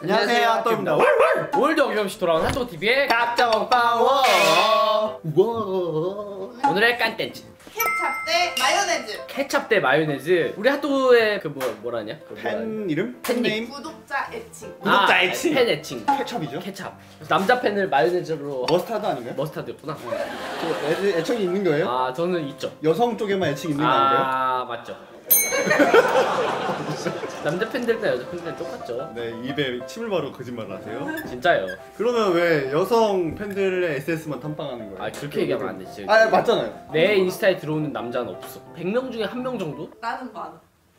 안녕하세요, 핫도그입니다. 오늘도 어김없이 돌아온 핫도그TV의 각자 먹방 워. 오늘의 깐텐츠 케찹 대 마요네즈. 케찹 대 마요네즈. 우리 핫도그의 그 뭐라냐? 그 팬 이름? 팬네임? 구독자 애칭. 구독자 애칭. 팬 애칭. 케찹이죠? 케찹. 남자 팬을 마요네즈로. 머스타드 아닌가요? 머스타드였구나. 애칭이 있는 거예요? 아 저는 있죠. 여성 쪽에만 애칭 있는 거 아닌가요? 아 맞죠. 남자 팬들과 여자 팬들 똑같죠. 네, 입에 침을 바르고 거짓말을 하세요. 진짜요. 그러면 왜 여성 팬들의 SS만 탐방하는 거예요? 아 그렇게 얘기하면 안 되지. 아 맞잖아요. 내 인스타에 들어오는 남자는 없어. 100명 중에 1명 정도? 나는 많아.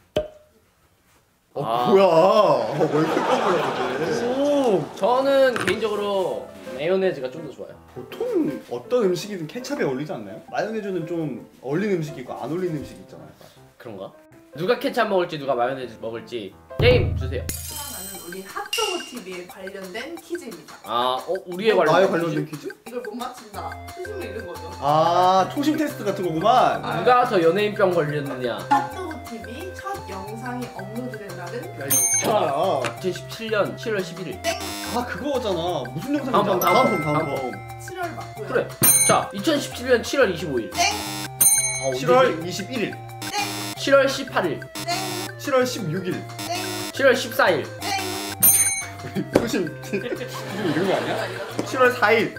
뭐야? 왜 이렇게 깜깜하지? 오, 저는 개인적으로 마요네즈가 좀 더 좋아요. 보통 어떤 음식이든 케찹에 어울리지 않나요? 마요네즈는 좀 어울리는 음식이 있고 안 어울리는 음식이 있잖아요. 그런가? 누가 케찹 먹을지 누가 마요네즈 먹을지 게임 주세요. 하나는 우리 핫도그TV에 관련된 퀴즈입니다. 우리에 나에 관련된 관련된 퀴즈? 이걸 못 맞춘다. 초심을 잃은 거죠. 아, 초심 테스트 같은 거구만. 누가 더 연예인병 걸렸느냐. 핫도그TV 첫 영상이 업로드된 날은 야, 이거 아, 2017년 7월 11일. 아 그거잖아. 무슨 영상이지? 다음 다음. 7월 맞고요. 그래. 자, 2017년 7월 25일. 땡! 7월 21일, 7월 18일. 땡! 7월 16일. 땡! 7월 14일. 땡! 초심 이런 거 아니야? 7월 4일.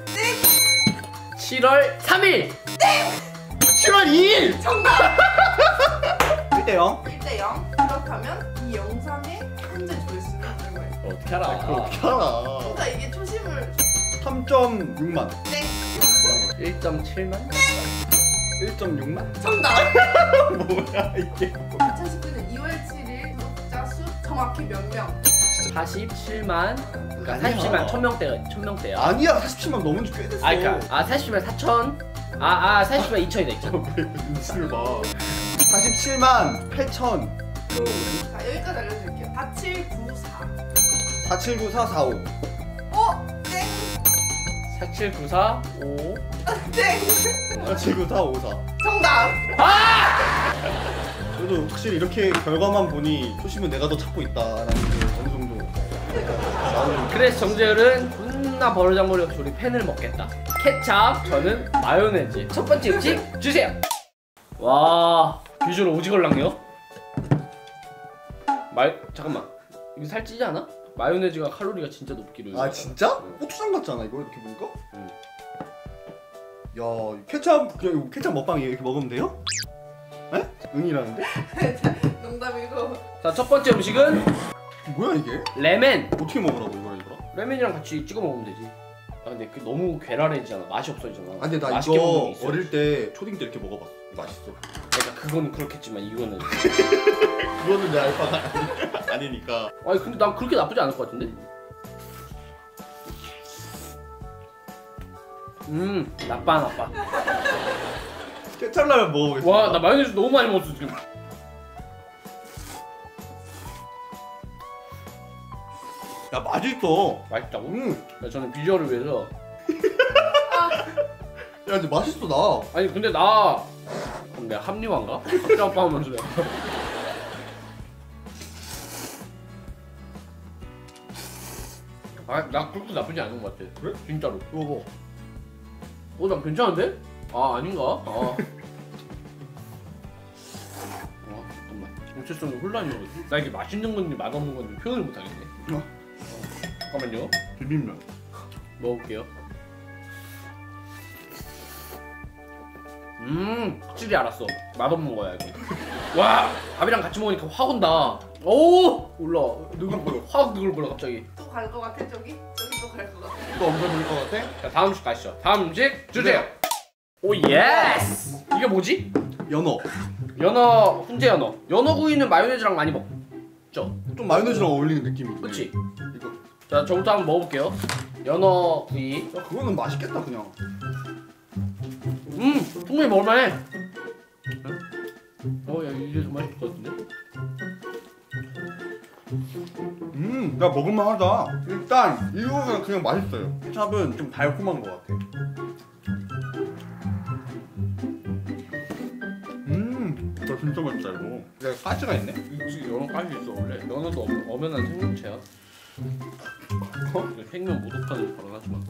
7월 3일. 7월 2일. 정답! 1대0. 1대0. 그렇다면 이 영상의 현재 조회수는 얼마예요? 어떻게 알아? 어떻게 알아? 그러니까 이게 초심을 3.6만. 땡! 1.7만? 1.6만? 정답! 뭐야 이게? 2019년 2월 7일 구독자 수 정확히 몇 명? 47만. 그러니까 아니야. 47만 1000명대야. 아니야, 47만 넘은 지 꽤 됐어. 그러니까 47만 4천. 40만 2천이 됐죠. 왜 눈치를 봐. 47만 8천. 자, 여기까지 알려드릴게요. 4794. 479445. 땡! 4794 5. 땡! 479454. 정답! 그래도 확실히 이렇게 결과만 보니 초심은 내가 더 찾고 있다라는 게 어느 정도 나오는. 그래서 정재열은 존나 버르장머리 없이 우리 팬을 먹겠다. 케찹, 저는 마요네즈. 첫 번째 음식 주세요. 와, 비주얼 오지걸랑요? 잠깐만, 이거 살찌지 않아? 마요네즈가 칼로리가 진짜 높기로. 아 진짜? 고추장 같잖아 이거 이렇게 보니까. 야, 케찹 먹방이에요. 이렇게 먹으면 돼요? 에? 응이라는데? 농담이고. 자, 첫 번째 음식은 뭐야 이게? 레멘. 어떻게 먹으라고 이거랑? 레멘이랑 같이 찍어 먹으면 되지. 아 근데 너무 괴랄해지잖아. 맛이 없어지잖아. 아 근데 나 맛있게 먹는 게 이거 있어. 어릴 때 초딩 때 이렇게 먹어봤어. 맛있어. 그러니까 그거는 그렇겠지만 이거는. 그거는 내 알바가 아니니까. 아니 근데 난 그렇게 나쁘지 않을 것 같은데. 나빠. 케찹라면 먹어보겠습니다. 와, 나 마요네즈 너무 많이 먹었어 지금. 야 맛있어. 맛있다고? 야, 저는 비주얼을 위해서. 야 근데 맛있어 나. 아니 근데 그럼 내가 합리화인가? 갑자기 아빠 하면서 내가. 나 그렇게 나쁘지 않은 것 같아. 그래? 진짜로. 이거 나 괜찮은데? 아닌가? 잠깐만. 정체성이 혼란이 오거든. 나 이게 맛있는 건지 맛없는 건지 표현을 못하겠네. 잠깐만요. 비빔면. 먹을게요. 확실히 알았어. 맛없는 거야 이거. 와, 밥이랑 같이 먹으니까 확 온다. 오, 올라. 느글거려. 확 느글거려 갑자기. 또 갈 것 같아 저기? 저기 또 갈 것 같아. 이거 엄청 좋을 것 같아? 자, 다음 음식 가시죠. 다음 음식 주세요. 오 예스. 이게 뭐지? 연어. 훈제 연어. 연어 구이는 마요네즈랑 많이 먹죠. 좀 마요네즈랑 어울리는 느낌이. 그치? 이거. 자, 저부터 한번 먹어볼게요. 연어 구이. 야 그거는 맛있겠다 그냥. 충분히 먹을만해. 야 이제 좀 맛있을 것 같은데? 야 먹을만하다. 일단 이거는 그냥 맛있어요. 케찹은 좀 달콤한 것 같아. 이거 진짜 맛있다 이거. 야 가지가 있네. 이 연어 까지 있어 원래. 연어도 엄연한 생명체야. 생면 모독하는 발언하지 마.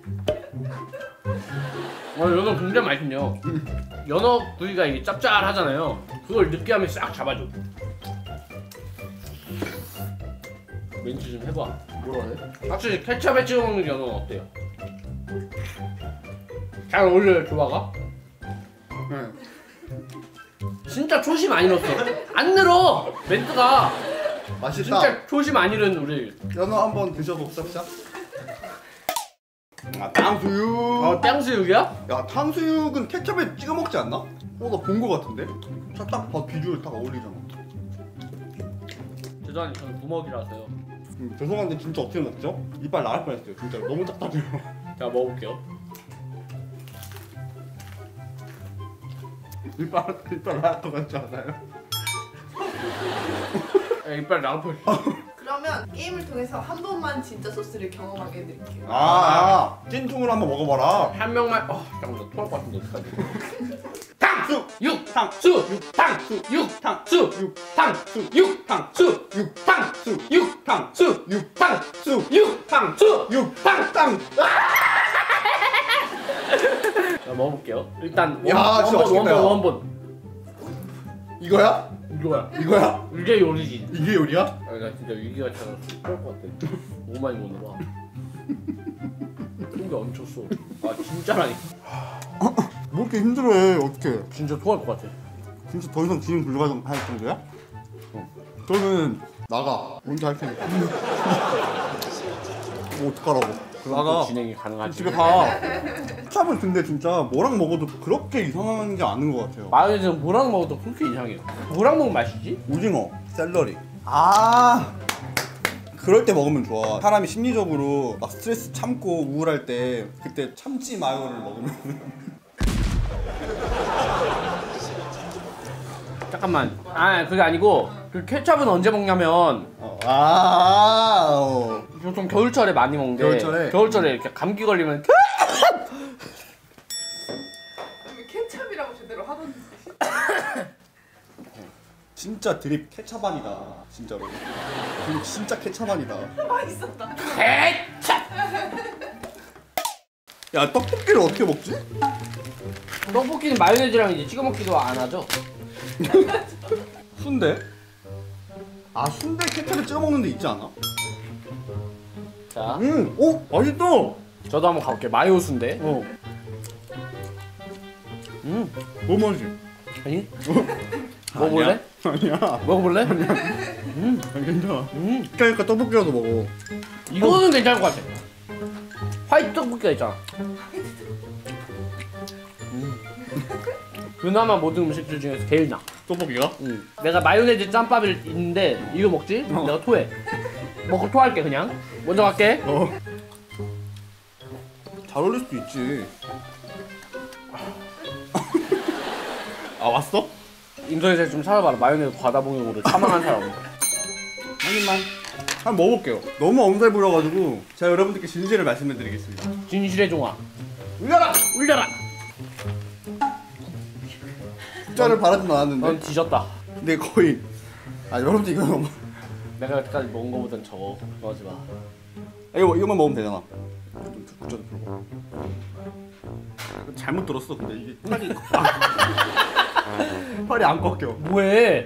연어 굉장히 맛있네요. 연어 부위가 이게 짭짤하잖아요. 그걸 느끼함이 싹 잡아줘. 멘트 좀 해봐. 뭐라 해? 확실히 케첩에 찍어 먹는 연어는 어때요? 잘 어울려요, 조화가? 네. 진짜 초심 안 잃었어. 안 늘어! 멘트가 맛있다. 진짜 초심 안 잃은 우리. 연어 한번 드셔봅시다. 아, 탕수육. 땡수육이야? 야, 탕수육은 케첩에 찍어 먹지 않나? 나 본 거 같은데? 딱 봐, 비주얼 딱 어울리잖아. 죄송한데 저는 부먹이라서요. 죄송한데 진짜 어떻게 먹죠? 이빨 나갈 뻔했어요. 진짜 너무 딱딱해요. 제가 먹어볼게요. 이빨 나갈 것 같지 않아요? 이빨 나올 뻔했어. 그러면 게임을 통해서 한 번만 진짜 소스를 경험하게 해드릴게요. 찐통으로 한번 먹어봐라. 한 명만. 잠깐만 나 토할 것 같은데 어떡하지? 탕수, 탕수육 탕수육 탕수육 탕수육 탕수육 탕수육 탕수육 탕수육 탕수육 탕탕. 자 먹어볼게요. 일단 야, 진짜 맛있겠다, 야. 원본. 이거야? 이거야. 이거야? 이게 요리지. 이게 요리야? 아니 나 진짜 위기가 차서 토할 것 같아. 너무 많이 먹느라. 속이 얹혔어. 아 진짜라니까. 뭐 이렇게 힘들어해? 어떡해? 진짜 토할 것 같아. 진짜 더 이상 진행 불가할 정도야? 그러면 나가. 먼저 할 테니까. 뭐 어떡하라고? 그럼 또 진행이 가능하지. 집에 가. 케찹은 근데 진짜 뭐랑 먹어도 그렇게 이상한 게 아닌 것 같아요. 마요네즈는 뭐랑 먹어도 그렇게 이상해요. 뭐랑 먹으면 맛있지? 오징어, 샐러리. 그럴 때 먹으면 좋아. 사람이 심리적으로 막 스트레스 참고 우울할 때 그때 참치 마요를 먹으면 잠깐만. 그게 아니고 그 케첩은 언제 먹냐면 보통 겨울철에 많이 먹는데 겨울철에 이렇게 감기 걸리면 왜 케찹이라고 제대로 하던지. 진짜 드립 케찹안이다. 진짜로. 드립 진짜 케찹안이다. 맛있었다. 케첩! 야, 떡볶이를 어떻게 먹지? 떡볶이는 마요네즈랑 이제 찍어 먹기도 안 하죠. 순대? 순대 케찹에 찍어 먹는 데 있지 않아? 자, 맛있다. 저도 한번 가볼게요. 마요 순대. 뭐 맛이지? 아니? 먹어볼래? 아니야. 먹어볼래? 괜찮아. 그러니까 떡볶이라도 먹어. 이거는 괜찮을 것 같아. 화이트 떡볶이가 있잖아. 그나마 모든 음식들 중에서 제일 나. 떡볶이가? 내가 마요네즈 짬밥을 있는데 이거 먹지? 내가 토해. 먹고 토할게 그냥. 먼저 갈게. 잘 어울릴 수도 있지. 왔어? 인터넷에 좀 찾아봐라. 마요네즈 과다봉용으로 사망한 사람. 한 입만. 한번 먹어볼게요. 너무 엄살 부려가지고 제가 여러분들께 진실을 말씀해드리겠습니다. 진실의 종아. 울려라! 울려라! 숫자를 바라진 않았는데. 넌 뒤졌다. 근데 거의 여러분들 이거 너무 내가 여태까지 먹은 거보단 적어. 그러지 마. 이거만 먹으면 되잖아. 좀 들어봐. 잘못 들었어. 근데 이게 팔이 안 꺾여. 뭐해?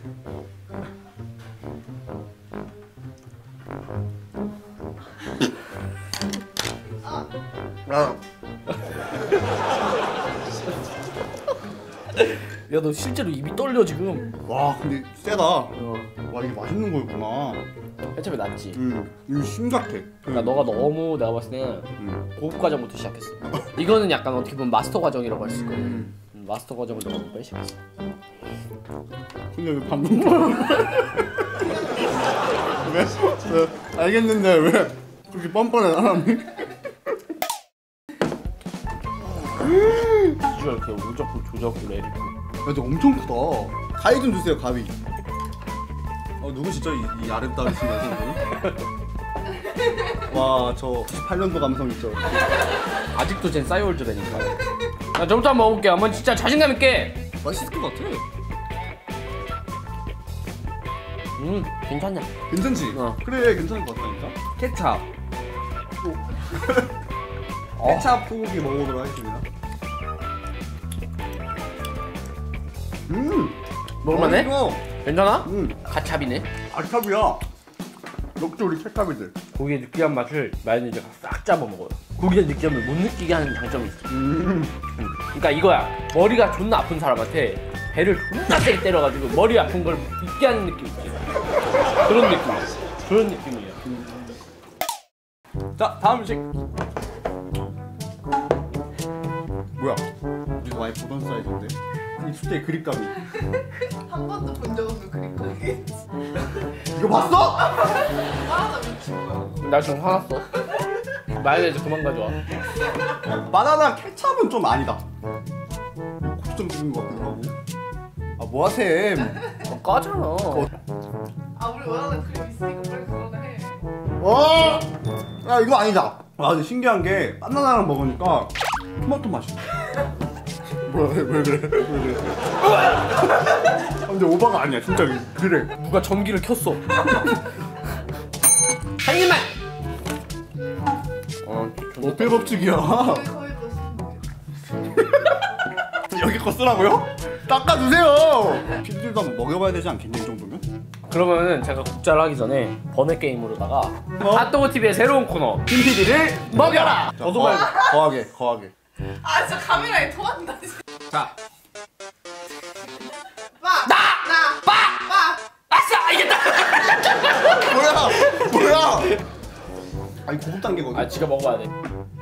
야, 너 실제로 입이 떨려 지금. 와, 근데 세다. 와, 이게 맛있는 거였구나. 케첩이 낫지. 이거 심각해. 그러니까 너가 너무 내가 봤을 때는 고급 과정부터 시작했어. 이거는 약간 어떻게 보면 마스터 과정이라고 할 수 있거든. 마스터 과정을 너가 못 시작했어. 근데 왜 방금 왜? 알겠는데 왜 그렇게 뻔뻔해 사람이? 비주얼 이렇게 우적고 조적고 레리고. 야, 저 엄청 크다. 가위 좀 주세요, 가위. 누구시죠? 이 아름다우신 여성분? 와, 저 98년도 감성 있죠? 아직도 쟨 싸이월드라니까. 야, 저부터 한번 먹어볼게. 한번 진짜 자신감 있게. 맛있을 것 같아. 괜찮냐? 괜찮지? 어. 그래, 괜찮을 것 같다니까? 케찹, 케찹 소고기 먹어보도록 하겠습니다. 먹을만해? 맛있어. 괜찮아? 가찹이네. 아찹이야. 역시 우리 케찹이들. 고기의 느끼한 맛을 마요네즈가 싹 잡아 먹어요. 고기의 느끼함을 못 느끼게 하는 장점이 있어. 그러니까 이거야. 머리가 존나 아픈 사람한테 배를 존나 세게 때려가지고 머리 아픈 걸 잊게 하는 느낌 있지. 그런 느낌이야. 그런 느낌이야. 자, 다음 음식. 뭐야? 우리가 많이 보던 사이즈인데. 이 숫자의 그립감이. 한 번도 본 적 없는 그림. 이거 봤어? 바나나 미친 거야. 나 지금 화났어. 마요네즈 그만 가져와. 바나나 케찹은 좀 아니다. 고추장 찍은 것 같기도 하고. 아, 뭐하셈? 까잖아. 아 우리 원하는 그림 있으니까 빨리 그거나 해. 야, 이거 아니다. 아, 근데 신기한 게 바나나랑 먹으니까 토마토 맛이. 뭐야, 왜 그래? 아, 근데 오바가 아니야, 진짜 그래. 누가 전기를 켰어. 한 입만. 어필 법칙이야. 거의 그렇습니다. 여기 거 쓰라고요? 닦아주세요. 피디들도 한번 먹여봐야 되지 않겠냐, 이 정도면? 그러면은 제가 국자를 하기 전에 번외 게임으로다가 핫도그 TV의 새로운 코너 김PD를 먹여라. 저도 말고 거하게. 아 진짜 카메라에 토한다. 자, 빠! 아싸 이겼다. 뭐야? 아니, 고급 단계거든. 아 지가 먹어봐야 돼.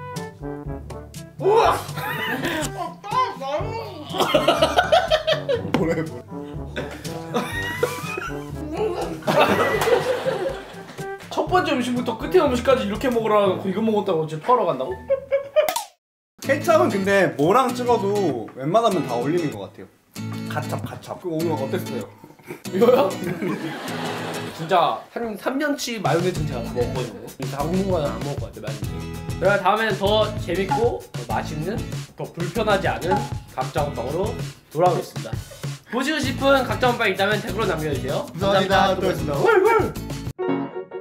뭐래? 첫 번째 음식부터 끝에 음식까지 이렇게 먹으라 놓고 이거 먹었다고 지금 토하러 간다고? 케찹은 근데 뭐랑 찍어도 웬만하면 다 어울리는 것 같아요. 가찹. 그거 오늘 어땠어요? 이거요? 진짜 한 3년치 마요네즈는 제가 다 먹었거든요. 다 먹는 거는 안 먹을 것 같아요, 마요네즈. 그래서 다음에는 더 재밌고 더 맛있는, 더 불편하지 않은 각자 먹방으로 돌아오겠습니다. 보시고 싶은 각자 먹방 있다면 댓글로 남겨주세요. 감사합니다. 또 뵙겠습니다.